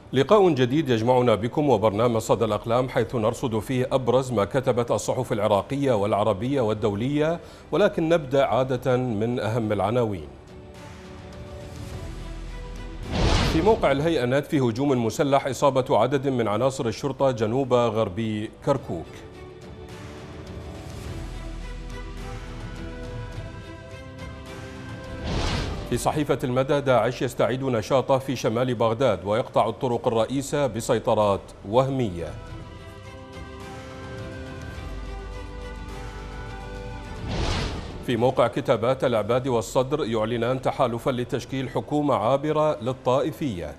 لقاء جديد يجمعنا بكم وبرنامج صدى الأقلام، حيث نرصد فيه أبرز ما كتبت الصحف العراقية والعربية والدولية، ولكن نبدأ عادة من أهم العناوين. في موقع الهيئة نت في هجوم مسلح إصابة عدد من عناصر الشرطة جنوب غربي كركوك. في صحيفة المدى داعش يستعيد نشاطه في شمال بغداد ويقطع الطرق الرئيسة بسيطرات وهمية. في موقع كتابات العباد والصدر يعلنان تحالفا لتشكيل حكومة عابرة للطائفية.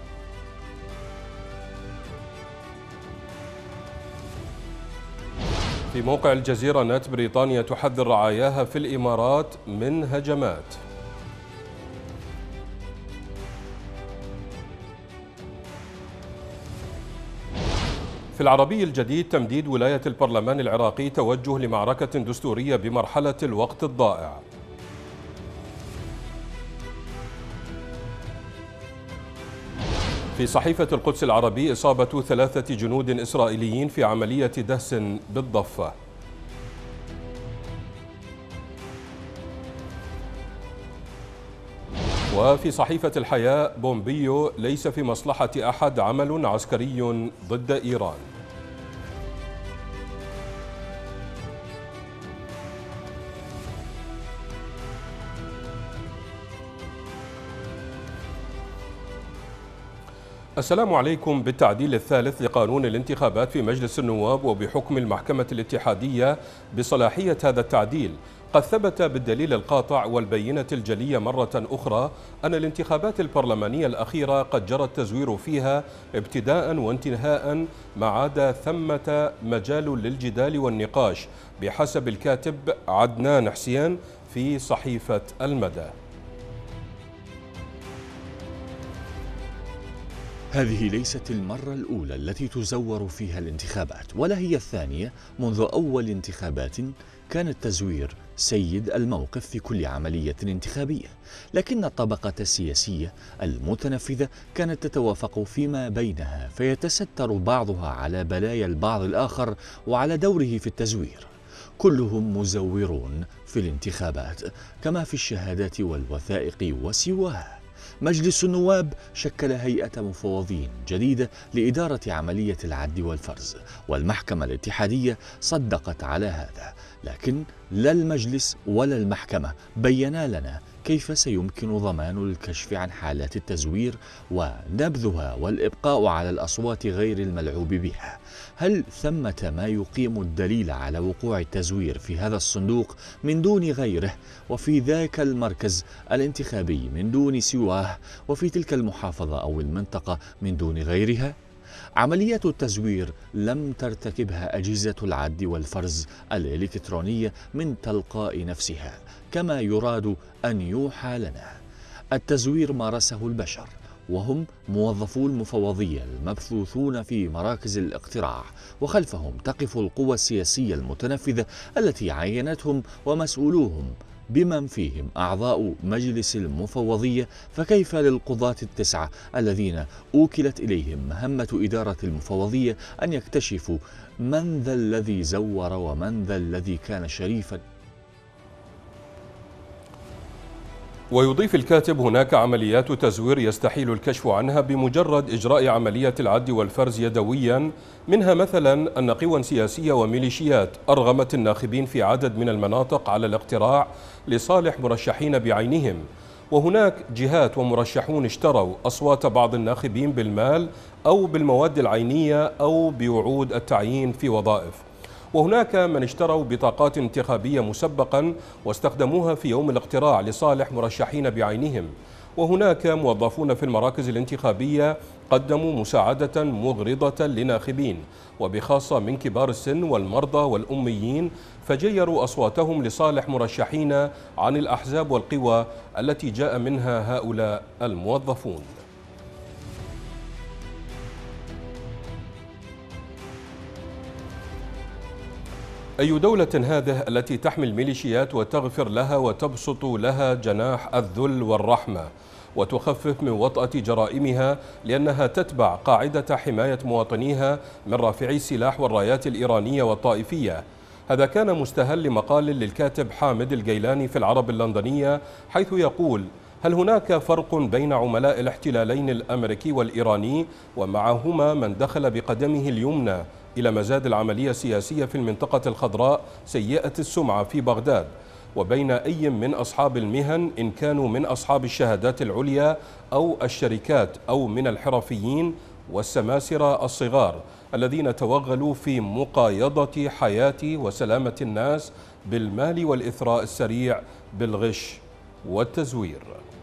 في موقع الجزيرة نت بريطانيا تحذر رعاياها في الإمارات من هجمات. في العربي الجديد تمديد ولاية البرلمان العراقي توجه لمعركة دستورية بمرحلة الوقت الضائع. في صحيفة القدس العربي إصابة 3 جنود إسرائيليين في عملية دهس بالضفة. وفي صحيفة الحياة بومبيو ليس في مصلحة أحد عمل عسكري ضد إيران. السلام عليكم. بالتعديل الثالث لقانون الانتخابات في مجلس النواب وبحكم المحكمة الاتحادية بصلاحية هذا التعديل، قد ثبت بالدليل القاطع والبينة الجلية مرة أخرى أن الانتخابات البرلمانية الأخيرة قد جرى التزوير فيها ابتداء وانتهاء، ما عدا ثمة مجال للجدال والنقاش بحسب الكاتب عدنان حسين في صحيفة المدى. هذه ليست المرة الأولى التي تزور فيها الانتخابات، ولا هي الثانية منذ أول انتخابات كان التزوير سيد الموقف في كل عملية انتخابية، لكن الطبقة السياسية المتنفذة كانت تتوافق فيما بينها، فيتستر بعضها على بلايا البعض الآخر وعلى دوره في التزوير. كلهم مزورون في الانتخابات كما في الشهادات والوثائق وسواها. مجلس النواب شكل هيئة مفوضين جديدة لإدارة عملية العد والفرز، والمحكمة الاتحادية صدقت على هذا، لكن لا المجلس ولا المحكمة بينا لنا كيف سيمكن ضمان الكشف عن حالات التزوير ونبذها والإبقاء على الأصوات غير الملعوب بها. هل ثمة ما يقيم الدليل على وقوع التزوير في هذا الصندوق من دون غيره، وفي ذاك المركز الانتخابي من دون سواه، وفي تلك المحافظة أو المنطقة من دون غيرها؟ عمليات التزوير لم ترتكبها أجهزة العد والفرز الإلكترونية من تلقاء نفسها كما يراد أن يوحى لنا. التزوير مارسه البشر، وهم موظفو المفوضية المبثوثون في مراكز الاقتراع، وخلفهم تقف القوى السياسية المتنفذة التي عينتهم ومسؤولوهم بمن فيهم أعضاء مجلس المفوضية. فكيف للقضاة التسعة الذين أوكلت إليهم مهمة إدارة المفوضية أن يكتشفوا من ذا الذي زور ومن ذا الذي كان شريفا؟ ويضيف الكاتب: هناك عمليات تزوير يستحيل الكشف عنها بمجرد إجراء عملية العد والفرز يدويا، منها مثلا أن قوى سياسية وميليشيات أرغمت الناخبين في عدد من المناطق على الاقتراع لصالح مرشحين بعينهم، وهناك جهات ومرشحون اشتروا أصوات بعض الناخبين بالمال أو بالمواد العينية أو بوعود التعيين في وظائف، وهناك من اشتروا بطاقات انتخابية مسبقا واستخدموها في يوم الاقتراع لصالح مرشحين بعينهم، وهناك موظفون في المراكز الانتخابية قدموا مساعدة مغرضة لناخبين، وبخاصة من كبار السن والمرضى والأميين، فجيروا أصواتهم لصالح مرشحين عن الأحزاب والقوى التي جاء منها هؤلاء الموظفون. أي دولة هذه التي تحمي الميليشيات وتغفر لها وتبسط لها جناح الذل والرحمة، وتخفف من وطأة جرائمها لأنها تتبع قاعدة حماية مواطنيها من رافعي السلاح والرايات الإيرانية والطائفية. هذا كان مستهل لمقال للكاتب حامد الجيلاني في العرب اللندنية، حيث يقول: هل هناك فرق بين عملاء الاحتلالين الأمريكي والإيراني ومعهما من دخل بقدمه اليمنى إلى مزاد العملية السياسية في المنطقة الخضراء سيئة السمعة في بغداد، وبين أي من أصحاب المهن إن كانوا من أصحاب الشهادات العليا أو الشركات أو من الحرفيين والسماسرة الصغار الذين توغلوا في مقايضة حياة وسلامة الناس بالمال والإثراء السريع بالغش والتزوير؟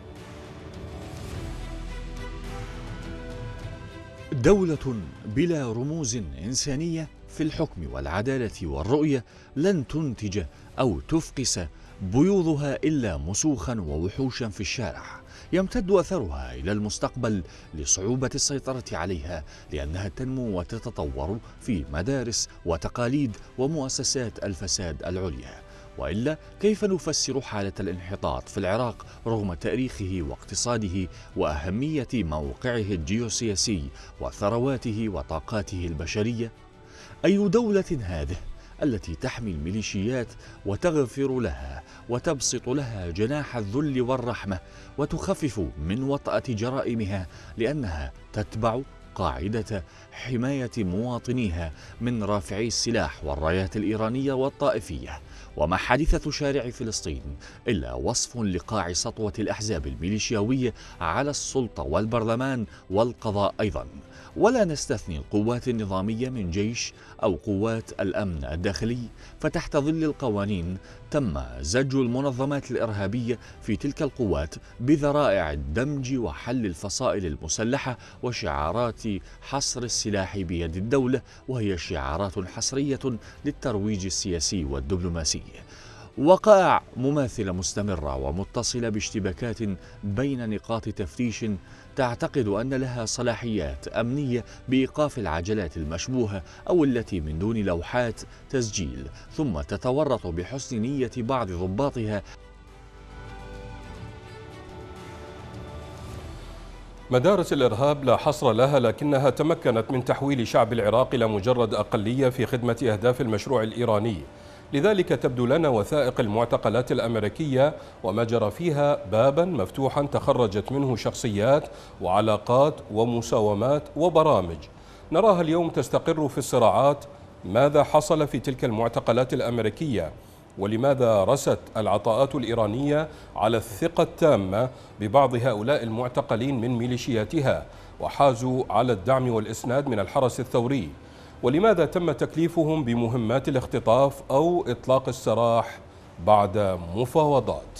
دولة بلا رموز إنسانية في الحكم والعدالة والرؤية لن تنتج أو تفقس بيوضها إلا مسوخا ووحوشا في الشارع، يمتد أثرها إلى المستقبل لصعوبة السيطرة عليها، لأنها تنمو وتتطور في مدارس وتقاليد ومؤسسات الفساد العليا. وإلا كيف نفسر حالة الانحطاط في العراق رغم تاريخه واقتصاده وأهمية موقعه الجيوسياسي وثرواته وطاقاته البشرية؟ أي دولة هذه التي تحمي الميليشيات وتغفر لها وتبسط لها جناح الذل والرحمة وتخفف من وطأة جرائمها لأنها تتبع قاعدة حماية مواطنيها من رافعي السلاح والرايات الإيرانية والطائفية؟ وما حادثة شارع فلسطين إلا وصف لقاع سطوة الأحزاب الميليشياوية على السلطة والبرلمان والقضاء أيضا، ولا نستثني القوات النظامية من جيش أو قوات الأمن الداخلي، فتحت ظل القوانين تم زج المنظمات الإرهابية في تلك القوات بذرائع الدمج وحل الفصائل المسلحة وشعارات حصر السلاح بيد الدولة، وهي شعارات حصرية للترويج السياسي والدبلوماسي. وقائع مماثلة مستمرة ومتصلة باشتباكات بين نقاط تفتيش تعتقد أن لها صلاحيات أمنية بإيقاف العجلات المشبوهة أو التي من دون لوحات تسجيل، ثم تتورط بحسن نية بعض ضباطها. مدارس الإرهاب لا حصر لها، لكنها تمكنت من تحويل شعب العراق إلى مجرد أقلية في خدمة أهداف المشروع الإيراني. لذلك تبدو لنا وثائق المعتقلات الأمريكية وما جرى فيها بابا مفتوحا تخرجت منه شخصيات وعلاقات ومساومات وبرامج نراها اليوم تستقر في الصراعات. ماذا حصل في تلك المعتقلات الأمريكية؟ ولماذا رست العطاءات الإيرانية على الثقة التامة ببعض هؤلاء المعتقلين من ميليشياتها وحازوا على الدعم والإسناد من الحرس الثوري؟ ولماذا تم تكليفهم بمهمات الاختطاف أو إطلاق السراح بعد مفاوضات؟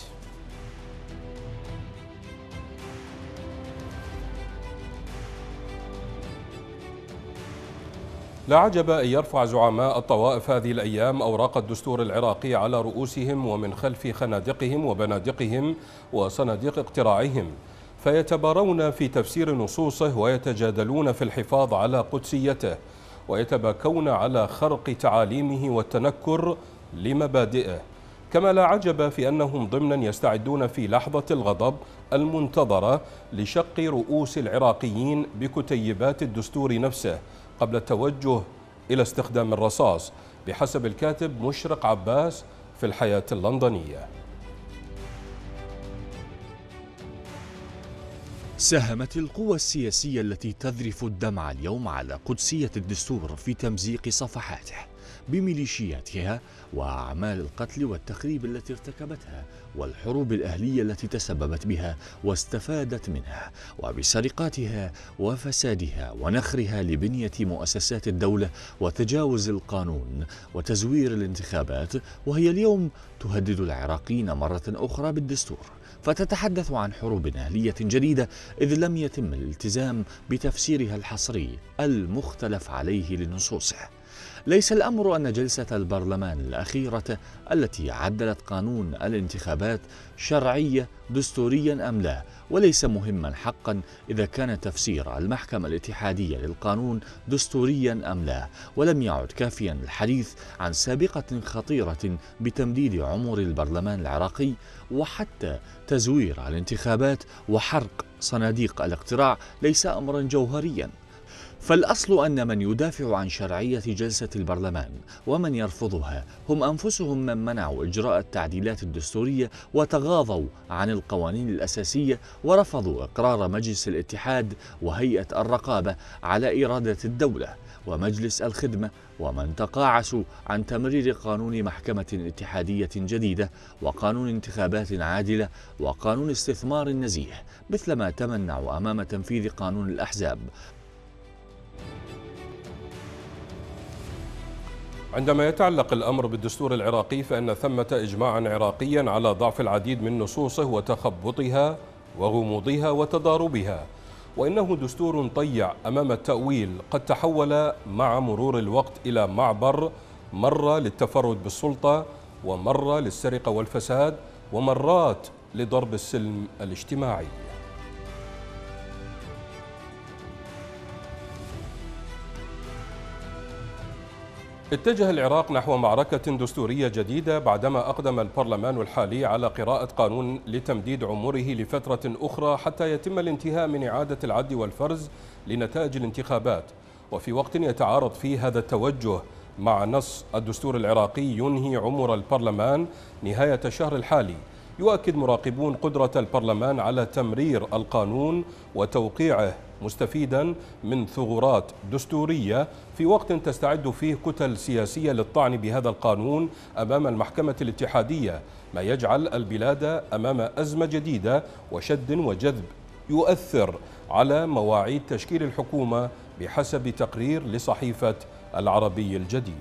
لا عجب أن يرفع زعماء الطوائف هذه الأيام أوراق الدستور العراقي على رؤوسهم ومن خلف خنادقهم وبنادقهم وصناديق اقتراعهم، فيتبارون في تفسير نصوصه ويتجادلون في الحفاظ على قدسيته، ويتباكون على خرق تعاليمه والتنكر لمبادئه. كما لا عجب في أنهم ضمنا يستعدون في لحظة الغضب المنتظرة لشق رؤوس العراقيين بكتيبات الدستور نفسه قبل التوجه إلى استخدام الرصاص، بحسب الكاتب مشرق عباس في الحياة اللندنية. ساهمت القوى السياسية التي تذرف الدمع اليوم على قدسية الدستور في تمزيق صفحاته بميليشياتها وأعمال القتل والتخريب التي ارتكبتها والحروب الأهلية التي تسببت بها واستفادت منها، وبسرقاتها وفسادها ونخرها لبنية مؤسسات الدولة وتجاوز القانون وتزوير الانتخابات، وهي اليوم تهدد العراقيين مرة أخرى بالدستور، فتتحدث عن حروب أهلية جديدة إذ لم يتم الالتزام بتفسيرها الحصري المختلف عليه لنصوصه. ليس الأمر أن جلسة البرلمان الأخيرة التي عدلت قانون الانتخابات شرعية دستوريا أم لا، وليس مهما حقا إذا كان تفسير المحكمة الاتحادية للقانون دستوريا أم لا، ولم يعد كافيا الحديث عن سابقة خطيرة بتمديد عمر البرلمان العراقي وحتى تزوير الانتخابات وحرق صناديق الاقتراع ليس أمرا جوهريا. فالأصل أن من يدافع عن شرعية جلسة البرلمان ومن يرفضها هم أنفسهم من منعوا إجراء التعديلات الدستورية وتغاضوا عن القوانين الأساسية ورفضوا إقرار مجلس الاتحاد وهيئة الرقابة على إرادة الدولة ومجلس الخدمة، ومن تقاعسوا عن تمرير قانون محكمة اتحادية جديدة وقانون انتخابات عادلة وقانون استثمار نزيه، مثلما تمنعوا أمام تنفيذ قانون الأحزاب. عندما يتعلق الأمر بالدستور العراقي فإن ثمة إجماعا عراقيا على ضعف العديد من نصوصه وتخبطها وغموضها وتضاربها، وإنه دستور طيع أمام التأويل قد تحول مع مرور الوقت إلى معبر مرة للتفرد بالسلطة ومرة للسرقة والفساد ومرات لضرب السلم الاجتماعي. اتجه العراق نحو معركة دستورية جديدة بعدما أقدم البرلمان الحالي على قراءة قانون لتمديد عمره لفترة أخرى حتى يتم الانتهاء من إعادة العد والفرز لنتائج الانتخابات، وفي وقت يتعارض فيه هذا التوجه مع نص الدستور العراقي ينهي عمر البرلمان نهاية الشهر الحالي. يؤكد مراقبون قدرة البرلمان على تمرير القانون وتوقيعه مستفيدا من ثغرات دستورية في وقت تستعد فيه كتل سياسية للطعن بهذا القانون أمام المحكمة الاتحادية، ما يجعل البلاد أمام أزمة جديدة وشد وجذب يؤثر على مواعيد تشكيل الحكومة بحسب تقرير لصحيفة العربي الجديد.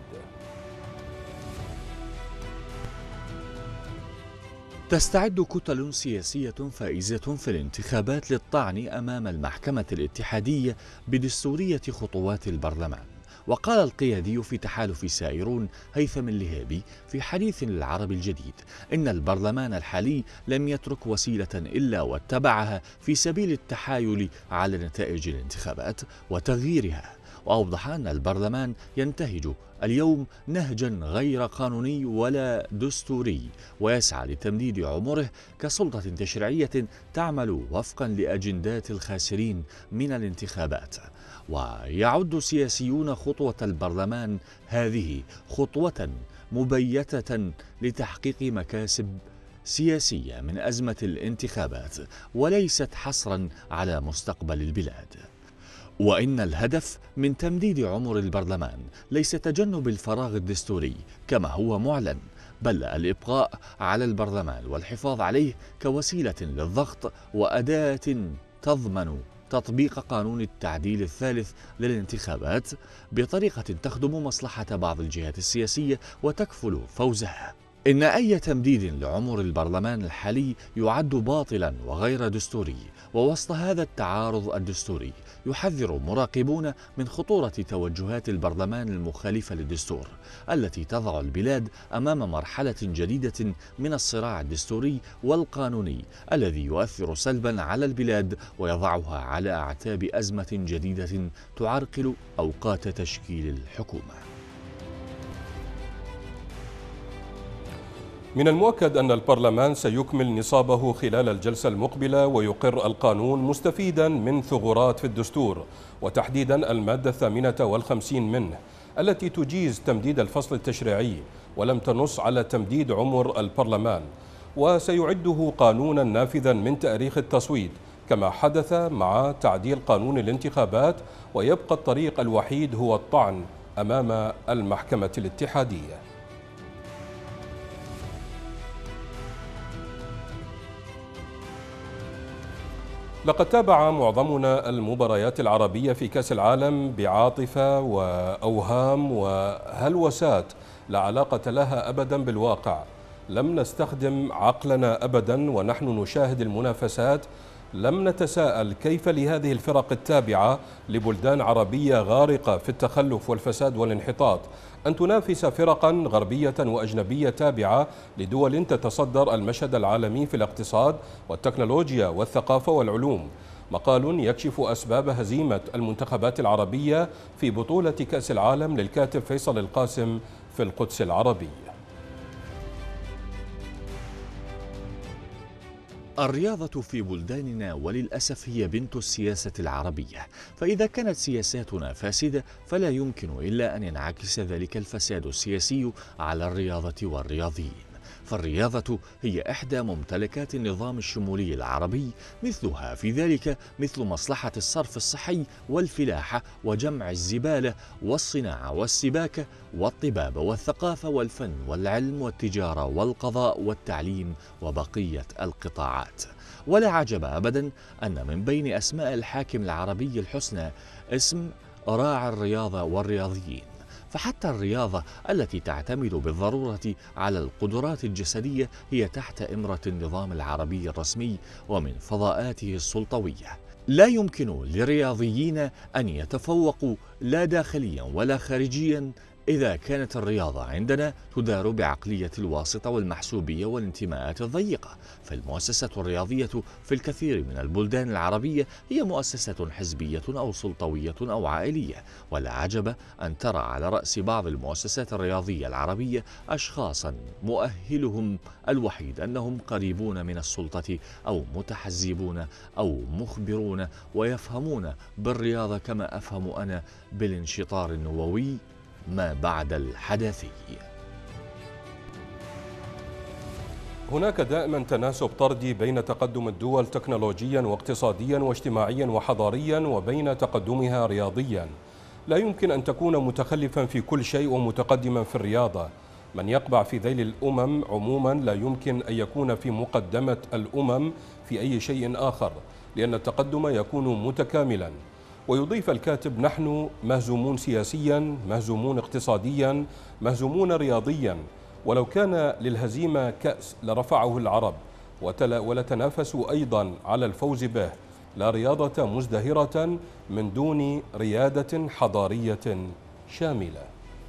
تستعد كتل سياسية فائزة في الانتخابات للطعن أمام المحكمة الاتحادية بدستورية خطوات البرلمان. وقال القيادي في تحالف سائرون هيثم اللهيبي في حديث للعرب الجديد إن البرلمان الحالي لم يترك وسيلة إلا واتبعها في سبيل التحايل على نتائج الانتخابات وتغييرها، وأوضح أن البرلمان ينتهج اليوم نهجا غير قانوني ولا دستوري ويسعى لتمديد عمره كسلطة تشريعية تعمل وفقا لأجندات الخاسرين من الانتخابات. ويعد سياسيون خطوة البرلمان هذه خطوة مبيتة لتحقيق مكاسب سياسية من أزمة الانتخابات وليست حصرا على مستقبل البلاد. وإن الهدف من تمديد عمر البرلمان ليس تجنب الفراغ الدستوري كما هو معلن، بل الإبقاء على البرلمان والحفاظ عليه كوسيلة للضغط وأداة تضمن تطبيق قانون التعديل الثالث للانتخابات بطريقة تخدم مصلحة بعض الجهات السياسية وتكفل فوزها. إن أي تمديد لعمر البرلمان الحالي يعد باطلا وغير دستوري، ووسط هذا التعارض الدستوري يحذر مراقبون من خطورة توجهات البرلمان المخالفة للدستور التي تضع البلاد أمام مرحلة جديدة من الصراع الدستوري والقانوني الذي يؤثر سلبا على البلاد ويضعها على أعتاب أزمة جديدة تعرقل أوقات تشكيل الحكومة. من المؤكد أن البرلمان سيكمل نصابه خلال الجلسة المقبلة ويقر القانون مستفيدا من ثغرات في الدستور، وتحديدا المادة 58 منه التي تجيز تمديد الفصل التشريعي ولم تنص على تمديد عمر البرلمان، وسيعده قانونا نافذا من تاريخ التصويت كما حدث مع تعديل قانون الانتخابات، ويبقى الطريق الوحيد هو الطعن أمام المحكمة الاتحادية. لقد تابع معظمنا المباريات العربية في كأس العالم بعاطفة وأوهام وهلوسات لا علاقة لها أبدا بالواقع. لم نستخدم عقلنا أبدا ونحن نشاهد المنافسات. لم نتساءل كيف لهذه الفرق التابعة لبلدان عربية غارقة في التخلف والفساد والانحطاط أن تنافس فرقا غربية وأجنبية تابعة لدول تتصدر المشهد العالمي في الاقتصاد والتكنولوجيا والثقافة والعلوم. مقال يكشف أسباب هزيمة المنتخبات العربية في بطولة كأس العالم للكاتب فيصل القاسم في القدس العربية. الرياضة في بلداننا وللأسف هي بنت السياسة العربية، فإذا كانت سياساتنا فاسدة فلا يمكن إلا أن ينعكس ذلك الفساد السياسي على الرياضة والرياضيين. فالرياضة هي إحدى ممتلكات النظام الشمولي العربي، مثلها في ذلك مثل مصلحة الصرف الصحي والفلاحة وجمع الزبالة والصناعة والسباكة والطبابة والثقافة والفن والعلم والتجارة والقضاء والتعليم وبقية القطاعات. ولا عجب أبدا أن من بين أسماء الحاكم العربي الحسنى اسم راعي الرياضة والرياضيين، فحتى الرياضة التي تعتمد بالضرورة على القدرات الجسدية هي تحت إمرة النظام العربي الرسمي ومن فضاءاته السلطوية. لا يمكن للرياضيين أن يتفوقوا لا داخليا ولا خارجيا إذا كانت الرياضة عندنا تدار بعقلية الواسطة والمحسوبية والانتماءات الضيقة. فالمؤسسة الرياضية في الكثير من البلدان العربية هي مؤسسة حزبية أو سلطوية أو عائلية، ولا عجب أن ترى على رأس بعض المؤسسات الرياضية العربية أشخاصا مؤهلهم الوحيد أنهم قريبون من السلطة أو متحزبون أو مخبرون ويفهمون بالرياضة كما أفهم أنا بالانشطار النووي ما بعد الحدثي. هناك دائما تناسب طردي بين تقدم الدول تكنولوجيا واقتصاديا واجتماعيا وحضاريا وبين تقدمها رياضيا. لا يمكن أن تكون متخلفا في كل شيء ومتقدما في الرياضة. من يقبع في ذيل الأمم عموما لا يمكن أن يكون في مقدمة الأمم في أي شيء آخر، لأن التقدم يكون متكاملا. ويضيف الكاتب: نحن مهزومون سياسيا، مهزومون اقتصاديا، مهزومون رياضيا، ولو كان للهزيمة كأس لرفعه العرب ولتنافسوا أيضا على الفوز به. لا رياضة مزدهرة من دون ريادة حضارية شاملة.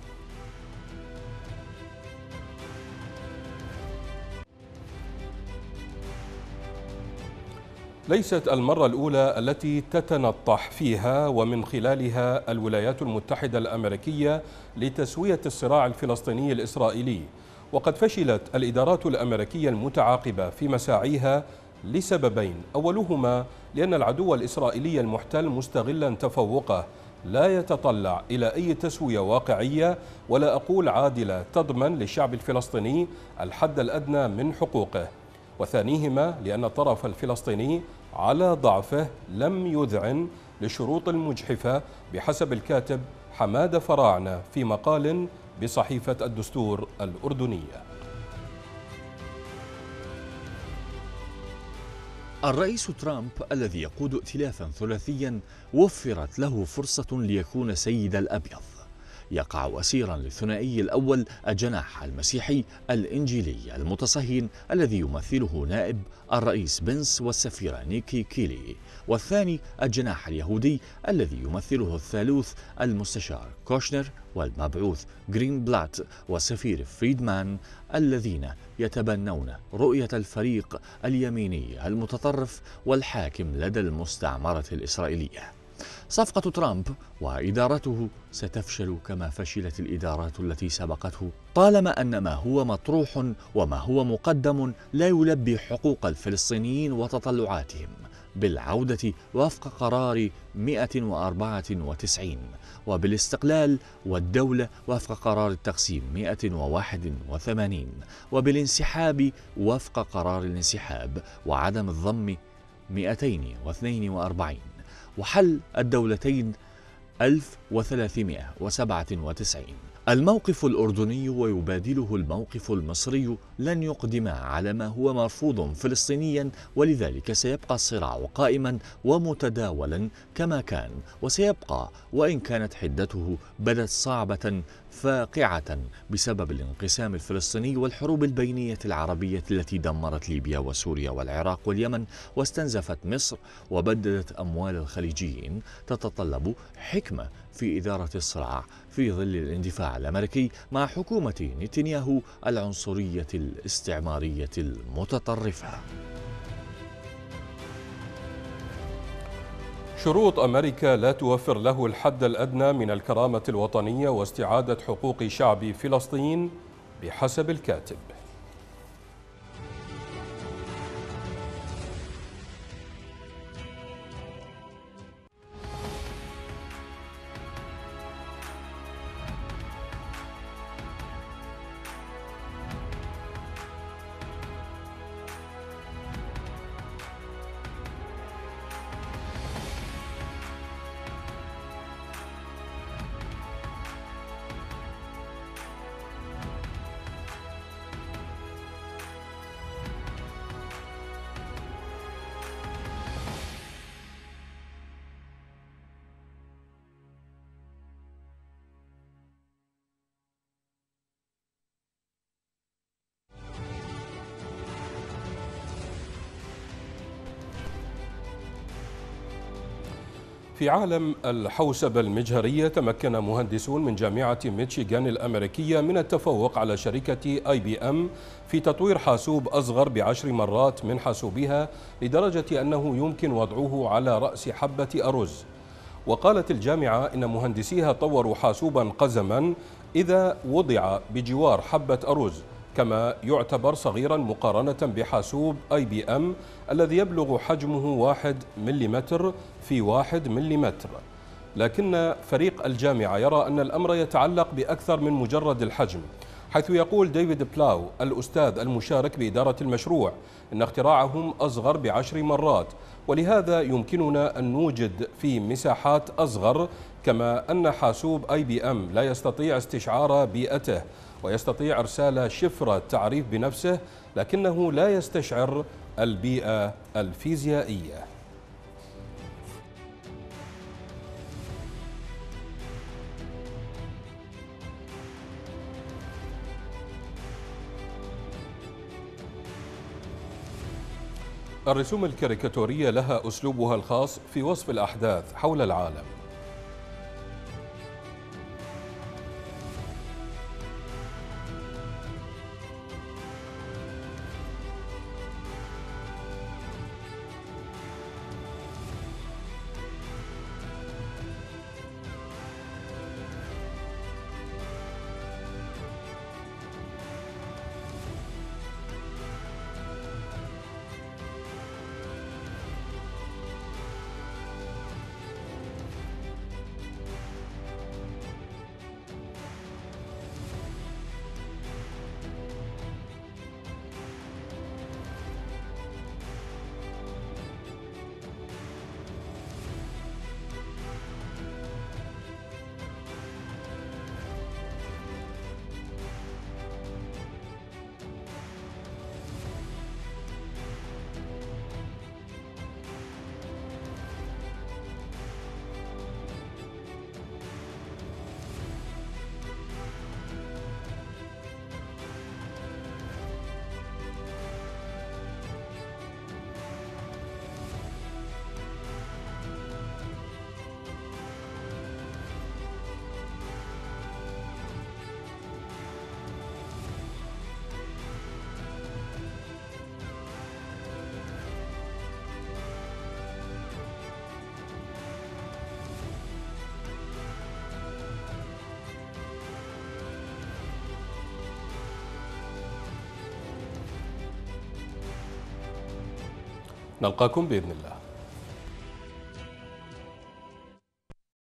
ليست المرة الأولى التي تتنطح فيها ومن خلالها الولايات المتحدة الأمريكية لتسوية الصراع الفلسطيني الإسرائيلي، وقد فشلت الإدارات الأمريكية المتعاقبة في مساعيها لسببين: أولهما لأن العدو الإسرائيلي المحتل مستغلا تفوقه لا يتطلع إلى أي تسوية واقعية ولا أقول عادلة تضمن للشعب الفلسطيني الحد الأدنى من حقوقه، وثانيهما لأن الطرف الفلسطيني على ضعفه لم يذعن للشروط المجحفة بحسب الكاتب حمادة فراعنة في مقال بصحيفة الدستور الأردنية. الرئيس ترامب الذي يقود ائتلافا ثلاثيا وفرت له فرصة ليكون سيد الأبيض. يقع أسيرا للثنائي الأول الجناح المسيحي الإنجيلي المتصهين الذي يمثله نائب الرئيس بنس والسفيرة نيكي كيلي، والثاني الجناح اليهودي الذي يمثله الثالوث المستشار كوشنر والمبعوث جرين بلات والسفير فريدمان، الذين يتبنون رؤية الفريق اليميني المتطرف والحاكم لدى المستعمرة الإسرائيلية. صفقة ترامب وإدارته ستفشل كما فشلت الإدارات التي سبقته، طالما أن ما هو مطروح وما هو مقدم لا يلبي حقوق الفلسطينيين وتطلعاتهم بالعودة وفق قرار 194 وبالاستقلال والدولة وفق قرار التقسيم 181 وبالانسحاب وفق قرار الانسحاب وعدم الضم 242 وحل الدولتين 1397. الموقف الأردني ويبادله الموقف المصري لن يقدما على ما هو مرفوض فلسطينيا، ولذلك سيبقى الصراع قائما ومتداولا كما كان، وسيبقى وإن كانت حدته بدت صعبة فاقعة بسبب الانقسام الفلسطيني والحروب البينية العربية التي دمرت ليبيا وسوريا والعراق واليمن واستنزفت مصر وبددت أموال الخليجيين. تتطلب حكمة في إدارة الصراع في ظل الاندفاع الأمريكي مع حكومة نتنياهو العنصرية الاستعمارية المتطرفة. شروط أمريكا لا توفر له الحد الأدنى من الكرامة الوطنية واستعادة حقوق شعب فلسطين بحسب الكاتب. في عالم الحوسبة المجهرية، تمكن مهندسون من جامعة ميشيغان الأمريكية من التفوق على شركة IBM في تطوير حاسوب أصغر ب10 مرات من حاسوبها، لدرجة أنه يمكن وضعه على رأس حبة أرز. وقالت الجامعة إن مهندسيها طوروا حاسوبا قزما إذا وضع بجوار حبة أرز، كما يعتبر صغيرا مقارنة بحاسوب IBM الذي يبلغ حجمه 1 ملم في 1 ملم. لكن فريق الجامعة يرى أن الأمر يتعلق بأكثر من مجرد الحجم، حيث يقول ديفيد بلاو الأستاذ المشارك بإدارة المشروع إن اختراعهم أصغر ب10 مرات، ولهذا يمكننا أن نوجد في مساحات أصغر، كما أن حاسوب IBM لا يستطيع استشعار بيئته ويستطيع إرسال شفرة تعريف بنفسه، لكنه لا يستشعر البيئة الفيزيائية. الرسوم الكاريكاتورية لها أسلوبها الخاص في وصف الأحداث حول العالم. نلقاكم بإذن الله.